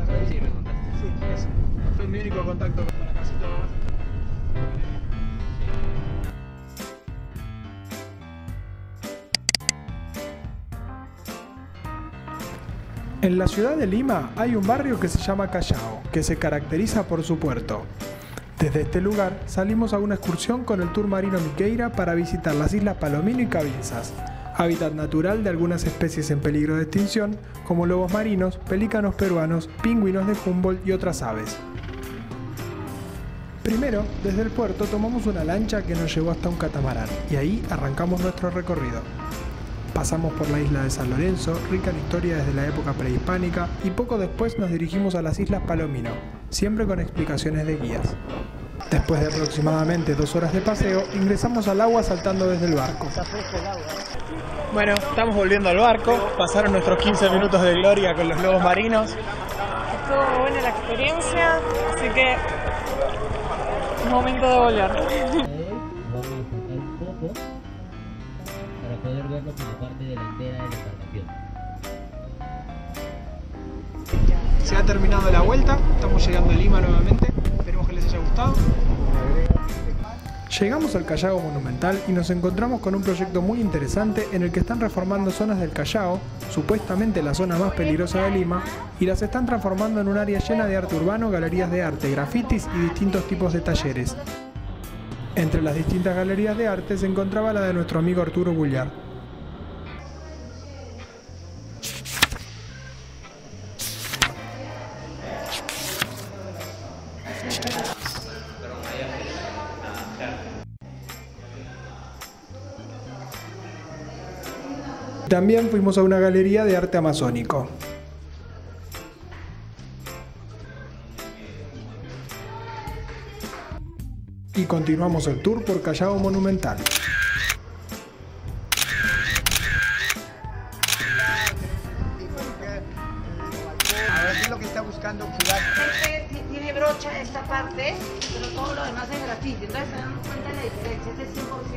Sí, me contaste. Sí, eso. Fue mi único contacto con la casita. En la ciudad de Lima hay un barrio que se llama Callao, que se caracteriza por su puerto. Desde este lugar salimos a una excursión con el Tour Marino Miqueira para visitar las islas Palomino y Cabinzas, hábitat natural de algunas especies en peligro de extinción, como lobos marinos, pelícanos peruanos, pingüinos de Humboldt y otras aves. Primero, desde el puerto tomamos una lancha que nos llevó hasta un catamarán, y ahí arrancamos nuestro recorrido. Pasamos por la isla de San Lorenzo, rica en historia desde la época prehispánica, y poco después nos dirigimos a las islas Palomino, siempre con explicaciones de guías. Después de aproximadamente 2 horas de paseo, ingresamos al agua saltando desde el barco. Bueno, estamos volviendo al barco, pasaron nuestros 15 minutos de gloria con los lobos marinos. Estuvo buena la experiencia, así que es momento de volver. Vamos a enfocar un poco para poder verlo como parte delantera de la embarcación. Se ha terminado la vuelta, estamos llegando a Lima nuevamente, esperemos que les haya gustado. Llegamos al Callao Monumental y nos encontramos con un proyecto muy interesante en el que están reformando zonas del Callao, supuestamente la zona más peligrosa de Lima, y las están transformando en un área llena de arte urbano, galerías de arte, grafitis y distintos tipos de talleres. Entre las distintas galerías de arte se encontraba la de nuestro amigo Arturo Bullard. También fuimos a una galería de arte amazónico. Y continuamos el tour por Callao Monumental. A ver qué es lo que está buscando jugar. Tiene brocha esta parte, pero todo lo demás es grafiti. Entonces se dan cuenta de la diferencia. Este es 100%